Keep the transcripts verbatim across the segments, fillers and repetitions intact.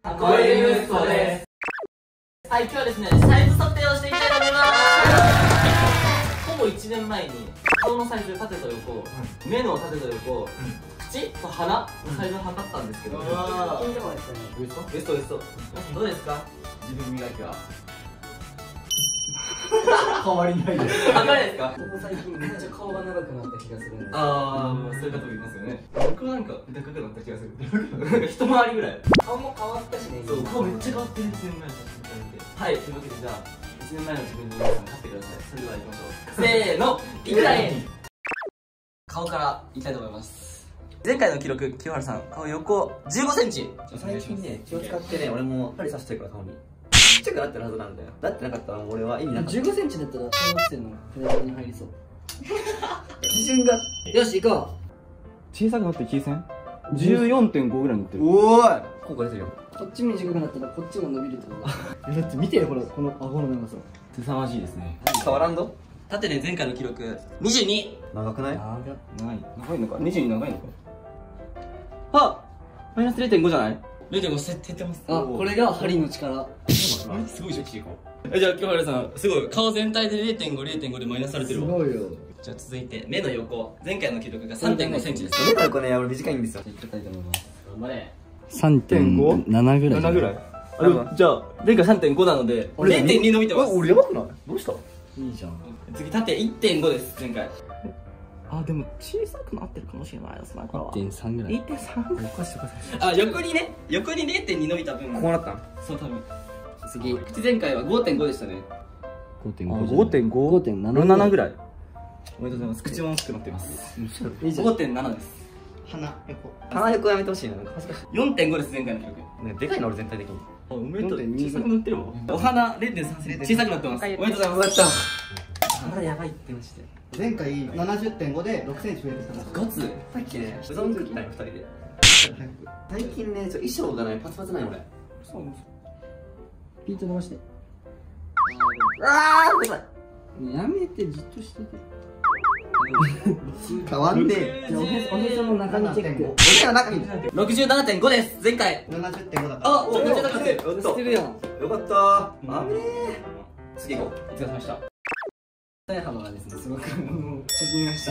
箱入り息子です。はい、今日はですね、サイズ測定をしていきたいと思います。ほぼいちねんまえに顔のサイズ、縦と横、うん、目の縦と横、うん、口と鼻のサイズを測ったんですけど、うん、ウエストウエストウエストどうですか、自分磨きは。 変わりないです。 変わりですか。 ここ最近めっちゃ顔が長くなった気がするんです。 ああ、そういう方もいますよね。僕はなんかでかくなった気がする。なんか一回りぐらい。 顔も変わったしね。 そう、顔めっちゃ変わってる。いちねんまえの写真見て。はい、というわけでじゃあいちねんまえの自分に皆さん勝ってください。それでは行きましょう。せーの、いくらへん。顔からいきたいと思います。前回の記録、清原さん、顔横じゅうごセンチ。 最近ね、気を使ってね、俺も針刺してるから顔にちっちゃくなってるはずなんだよ。だってなかったら俺は意味なかった。 じゅうごセンチだったら小学生のペダルに入りそう。基準がよし行こう。小さくなって気せん ?じゅうよんてんご ぐらいになってる。 おーい、効果出てるよ。 う。こっち短くなったらこっちも伸びるってことだ。 だって見てよ、ほら、この顎の長さ。凄まじいですね。 変わらんぞ。 縦で前回の記録にじゅうに。 長くない？ 長い。長いのか ?にじゅうに 長いのか。 あ、マイナス れいてんご じゃない？ れいてんご 減ってます。 あ、これが針の力。 すごいじゃん。え、じゃあ清原さん、すごい顔全体で れいてんご、れいてんご でマイナスされてるわ。 すごいよ。 じゃあ続いて目の横、前回の記録が さんてんごセンチです。 目の横ね、俺短いんですよ。 いきたいと思います。頑張れ。 さんてんご？なな ぐらい。ななぐらい。あ、でもじゃあ前回 さんてんご なので れいてんに 伸びてます。 俺やばくない？どうした？ いいじゃん。 次縦 いってんご です、前回。 あ、でも小さくなってるかもしれないですね。いってんさん ぐらい。いってんさん おかしいおかしい。 あ、横にね、横に れいてんに 伸びた分。 こうなったん？ そう、多分。次、口前回は ごてんご でしたね。 ごてんご。ごてんご。ごてんなな ぐらい。 おめでとうございます。口も大きくなっています。 ごてんなな です。 鼻横。 鼻横やめてほしいな。なんか恥ずかしい。 よんてんご です、前回の記録。 ね、でかいの俺全体的に。 あ、おめでとう。小さくなってるわ。お花 れいてんさん センチ小さくなってます。おめでとうございます。 鼻やばいってまして。 前回 ななじゅってんご でろくセンチ増えてたんです。 ガツ。 さっきね、うどん食ったよ、ふたりで。最近ね、ちょ衣装がない、パツパツない俺。 そう。ピート伸ばして。 ああ、ごめん。 やめて、じっとしてて。 変わんねえ。 じゃあおへそ、おへその中身チェック。 俺ら中にろくじゅうななてんご です、前回。 ななじゅってんごだから。 あ、めっちゃ高くて。 捨てるやん。 よかったー。あめえ。次行こう。 お疲れ様でした。 体幅がですね、すごく縮みました。 縮みました。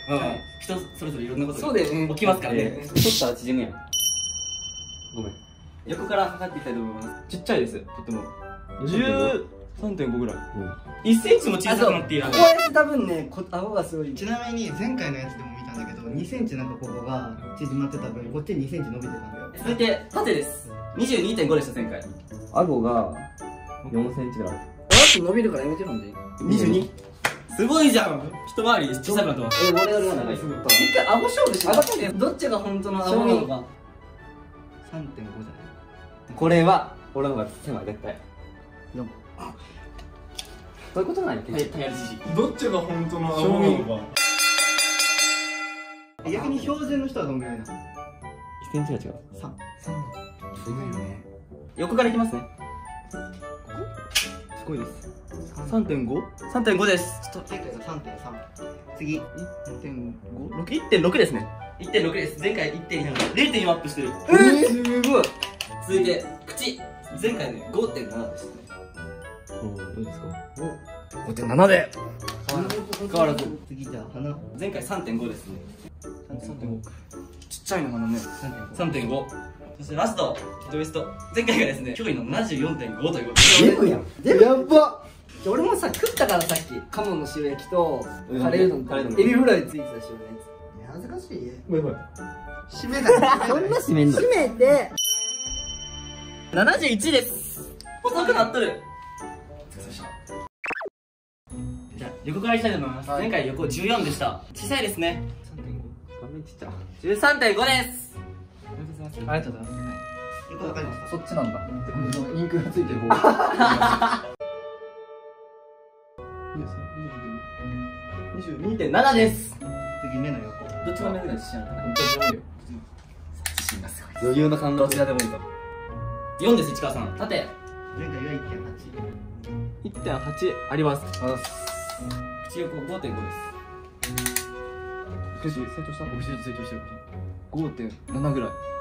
うん。人それぞれいろんなことそうだよね。 起きますからね。 取ったら縮むやん。ごめん。 横から測っていきたいと思います。ちっちゃいです、とても。 じゅうさんてんご ぐらい。 いっセンチも小さくなっている。 こうやって多分ね、顎がすごい。 ちなみに前回のやつでも見たんだけどにセンチなんかここが縮まってた分こっちににセンチ伸びてたんだよ。 続いて縦です。にじゅうにてんご でした前回。 顎がよんセンチぐらい。 あと伸びるからやめてるんで。 にじゅうに。すごいじゃん。一回り小さくなってます。 え、俺よりは長い。 一回顎勝負しよう。顎勝負。どっちが本当の顎なのか。 さんてんごじゃない。 これは俺の方が狭い絶対。そういうことないっけ？ はい、タイヤじじ。 どっちが本当の顎なのか。 逆に標準の人はどんぐらいなの？ いっセンチが違う。 さん。 すごいね。 横からいきますね。 すごいです。さんてんご？ さんてんご です。 ちょっと前回が さんてんさん。次 いってんご。 いってんろく ですね。いってんろく です。前回 いってんに なので れいてんよん アップしてる。 えー、すごい。 続いて口。前回ね ごてんなな でしたね。 どうですか？ ごてんなな で変変わらず。 次じゃあ鼻。 前回 さんてんご ですね。 さんてんご。ちっちゃいのかなね。 さんてんご。そしてラスト、ウエスト。前回がですね、驚異の ななじゅうよんてんご ということで。 全部やん。 やっば。俺もさ、食ったからさっき鴨の塩焼きとカレーうどんとエビフライついてた塩のや恥ずかしい。 バイバイ。 締めがそんな締めんの？ つ。締めてななじゅういちです。細くなっとる。じゃあ横からいきたいと思います。前回横じゅうよんでした。小さいですね。 さんてんご。画面ちっちゃ。 じゅうさんてんご です。 ありがとうございます。 よくわかりました。 そっちなんだ。インクがついてる方。 にじゅうにてんなな です。 次目の横。 どっちの目ぐらい自信あるかな？自信がすごい。 余裕の感動。 どちらでもいいと。よんです、市川さん。縦。 前回が いってんはち。 いってんはち あります。 口横 ごてんご です。 少し成長した？僕成長してる。ごてんなな ぐらい。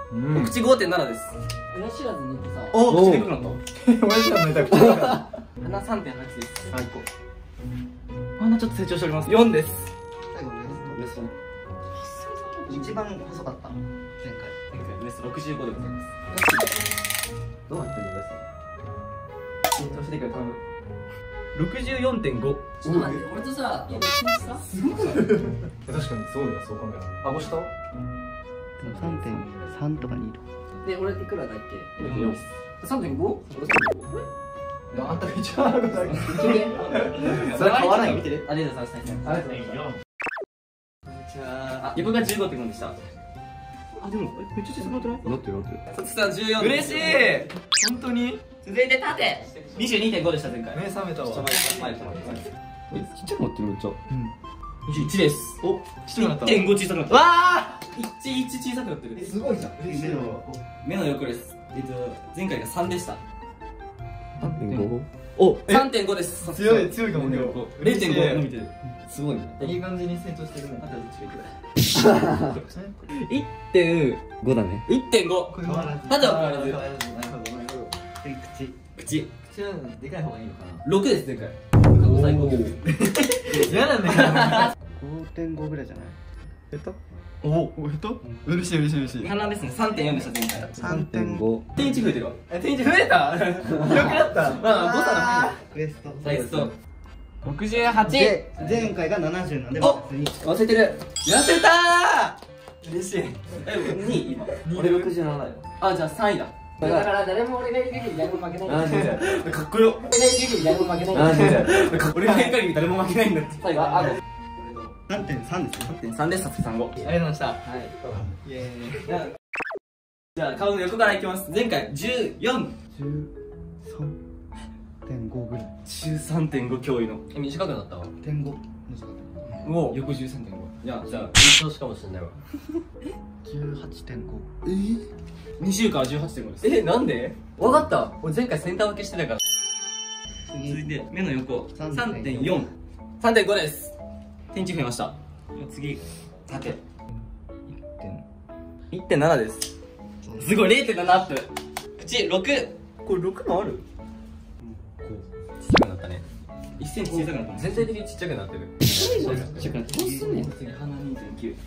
うんお口 ごてんなな です。 親知らず抜いてさお口でかくなった。 親知らず抜いたら口が鼻 さんてんはち です。 最高。 鼻ちょっと成長しております。よんです。 最後ウエスト一番細かった前回前回ウエストろくじゅうごでございます。 どうなってんのです成長してくれ頼む。ろくじゅうよんてんご。 ちょっと待って俺とさ今さすごくない確かにすごいな、そう考えたら。顎下さんてんさん とかにいるで俺いくらだっけ？ よん。 さんてんご？俺いやあんたが一番顎だけ。 さんてんご？ それ変わらない見てるありがとうございます。 ありがとうございます。 じゃあ、あ、横が じゅうごてんごでした。あ、でも、え、めっちゃ小さくなってない？ なってるなってる。 そつさんじゅうよん。 嬉しい。本当に。 続いて縦 にじゅうにてんご でした、前回。 目覚めたわ。 ちょっと待って、前ちょっと待って。 えちっちゃくなってるめっちゃにじゅういちです。お、 ちっちゃくなった。 いってんご 小さくなった。わー いちいち 小さくなってる。 すごいじゃん目の目の横です。えっと、前回がさんでした。 さんてんごお、さんてんごです。 強い強いかもね。 れいてんご伸びてる。 すごいねいい感じに成長してるね。 あとどっちがいくだ いってんごだねいってんご。 変わらず縦は変わらず。 なるほどなるほど。 で口口。 口はでかい方がいいのかな。 ろくです、前回。過去最高記録。 嫌なんだけど。 ごてんごぐらいじゃないえっと。おお、えっと。嬉しい嬉しい嬉しい。 鼻ですね、さんてんよんでした、前回。 さんてんご点いち増えてるわ。 え、点数増えた。よくなった。 まあ、誤差ウエストの。サイズと。ろくじゅうはち。 で前回がななじゅうなんでお別に忘れてる痩せたー嬉しい。え、にい今。 俺ろくじゅうななだよあ、じゃあさんいだ。 だから誰も俺がいる限り誰も負けないあー全然かっこよ。 俺がいる限り誰も負けないあー全然俺が変化に誰も負けないんだって。 最後あごさんてんさんですねさんてんさんです、さつきさんご。ありがとうございました。 はいイエーイ。 じゃあ、顔の横からいきます。前回じゅうよん。 じゅうさんてんごぐらいじゅうさんてんご 驚異の。 え、短くなったわ。 点ご短かったもう横 じゅうさんてんご。じゃあ、じゃあ、 緊張しかもしれないわ。 じゅうはちてんごに週間はじゅうはちてんごです。 え、なんで？わかった。俺前回センター分けしてたから。 続いて、目の横。 さんさんてんよん。さんてんごです。点いち増えました。次、縦。いってんなな です。すごい、れいてんなな アップ。口、ろく。これろくもある？ ちっちゃくなったね。 いっセンチ小さくなったね。 全体的にちっちゃくなってる。 ちっちゃくなった。どうすんねん。次、鼻 にてんきゅう。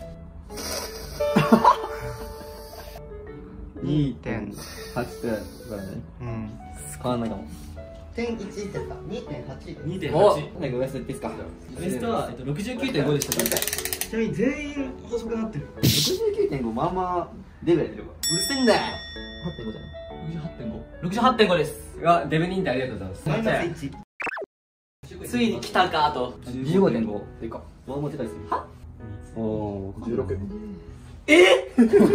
にてんはちくらいだからねうん変わんないかも点いちってやった にてんはちにてんおはち。 なんかウエストいっていいっすかウエストは、えっと、ろくじゅうきゅうてんごでした。前回。 ちなみに全員細くなってるろくじゅうきゅうてんごまあまあレベルやってるわうるせえんだよ。 はってんごじゃないろくじゅうはちてんご。ろくじゅうはちてんごです。 うわ、デブ認定ありがとうございます。 マイナスいちついに来たかと。 じゅうごてんごでか。 ワンモテたりするはおおじゅうろく。 え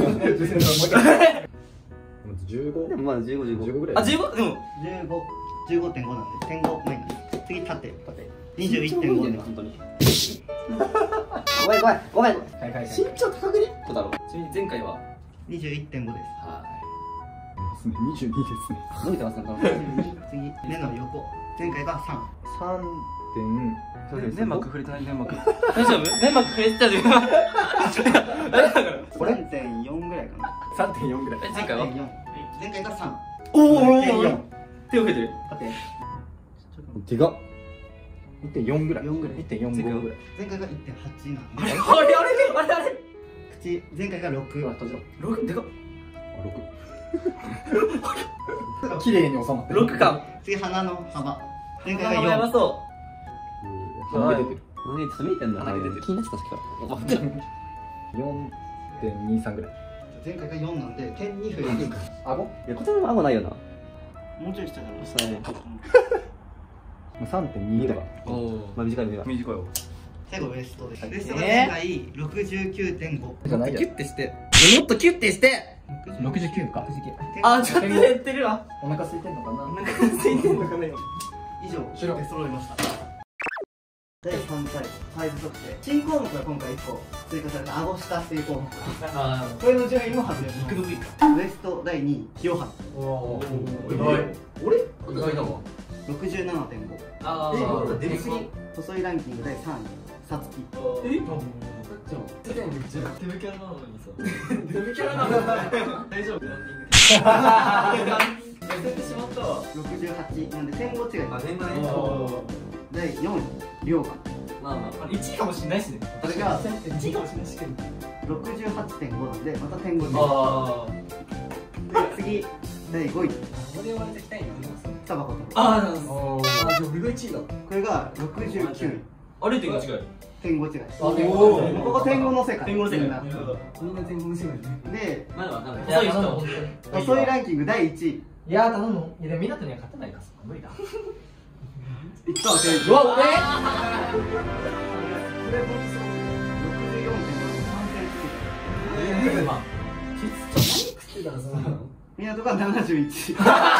じゅうご。 でもまだじゅうご、じゅうご。 じゅうごぐらい。 あ、じゅうご？でも、 じゅうご じゅうごてんごなんで点ごマイナス次縦縦にじゅういってんごで本当に。ごめんごめんごめん。 はいはいはい。 身長高くねこだろう。ちなみに前回は、 にじゅういってんごですはにじゅうにですね。 伸びてますね。 次目の横前回がさんさんてん。 粘膜触れてない粘膜。大丈夫？粘膜触れてたじゃん。 これ さんてんよん ぐらいかなさんてんよんぐらい。 え、前回は？ さんてんよん 前回がさんおいってんよん手を触れてる。 縦手が。 いってんよんぐらい。 よんぐらいいってんよんごぐらい。 前回が いってんはち なんであれあれあれあれ口前回がろく閉じろ。 ろくでかっ。 綺麗に収まってる。 ろくか。 次鼻の幅前回がやばよんそ鼻毛出てる。 何ちょっと見えてんだ。 鼻毛出てる気になってたさっきから。 よんてんにさんぐらい。 前回がよんなんで点に増えていく顎？ いや、こちらも顎ないよな。 もうちょい下じゃない下ね。 さんてんにとか。 う。おお。 まあ短い目が。 短いわ。 最後ウエストですウエストが前回 ろくじゅうきゅうてんごじゃないやキュッてして。もっとキュッてして。 ろくじゅうきゅうか。 あ、ちょっと減ってるわ。 お腹空いてんのかな。 なんかついてんのかな今。 以上出揃いましただいさんかいサイズ測定新項目が今回いっこ追加された顎下っていう項目あこれの順位も発表し肉の部位か。 ますウエストだいにい清原おお。 意外。 俺意外だわ。 ろくじゅうななてんごあー出過ぎ細いランキングだいさんいさつき。 え手ぶキャラなのにさ手ぶキャラなの大丈夫ランニングで痩せてしまったわ。 ろくじゅうはちなんで点ご違い。 あ点がねだいよんいりょうが。 まあまあいちいかもしんないしね。 これがいちいかもしんないしけど。 ろくじゅうはちてんごなんでまた点ご違い。 あで次だいごいここで生まれてきたいな。 北箱太郎。 ああじゃあ俺がいちいだ。 これがろくじゅうきゅういあれ点が違う。 点ご違い。 おおここ点ごの世界。 点ごの世界みんなみんな天狗の世界ね。 でまだわかんない。 いや細い人。 本当に細いランキングだいいちい。 いや頼む。いやでも港には勝てないから無理だ。 市川選手。 うわ俺。 これ本当そう。ろくじゅうよんてんごさんセンチつけてる。 まあちょっと何食ってたらその。 港がななじゅういち。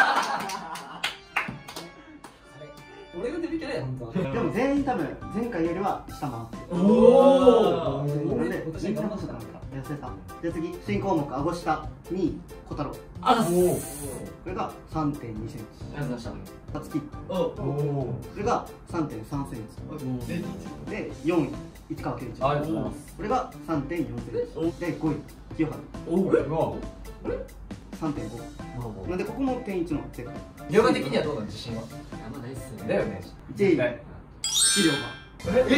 俺がデビキャラや本当は。 でも全員多分前回よりは下回ってる。 おお。 なんで私みんな痩せた。で次新項目あご下に小太郎。 あ、そう。 これが さんてんにセンチ。 ありがとうございまさつき。 おお。 これが さんてんさんセンチ。でよんい市川圭一。 ありがとうございます。 これが さんてんよんセンチ。でごい清原。 おお。 さんてんご。なんでここも点いちの結果。 業界的にはどうなの自信は。 す。あんまないっすね。 だよね。 いちいはい肥料が。 え。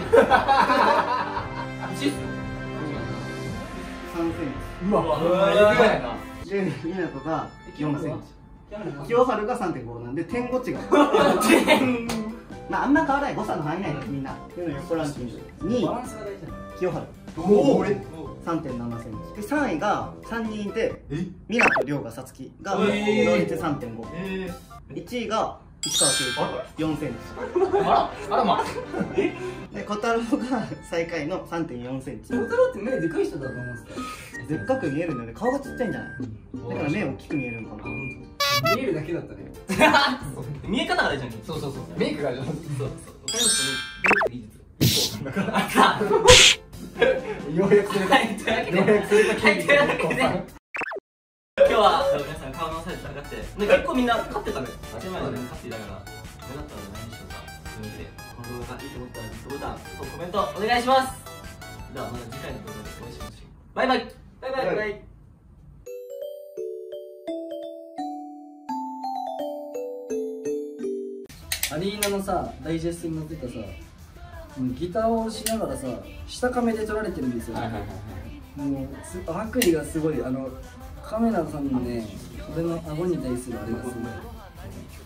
一っす。 さんセンうわ。うわ。やな。 チ。で港がよんセンチ。清原が さんてんご なんで点ご違い。まああんま変わらない誤差の範囲内でみんな。でも横ランキングにいバランスが大事なの。 清原。 おお。 さんてんななセンチ。でさんいがさんにんいて港亮がさつきが同えー率 さんてんご。 えいちいが市川圭一よんセンチ。 あらあらま。 で小太郎が最下位の さんてんよんセンチ。 小太郎って目でかい人だと思うんですか。 でっかく見えるんだよね。顔がちっちゃいんじゃないだから目大きく見えるのかな。 見えるだけだったね。 見え方が大事なんそうそうそう。メイクが上手。 そうそう。わかりますね。だから。 ようやくそれが。 はい、というわけで。 ようやくそれがはい、というわけで。今日は皆さん顔のサイズ下がって、で結構みんな勝ってたね。当たり前だね、勝っていたから。目だったら何でしょうか。というわけで、この動画がいいと思ったらグッドボタンとコメントお願いします。ではまた次回の動画でお会いしましょう。バイバイ。バイバイ。バイバイ。 アリーナのさ、ダイジェストに載ってたさ、ギターをしながらさ、下カメで撮られてるんですよ。もうす悪意がすごい、あのカメラさんのね、俺の顎に対するあれがすごい。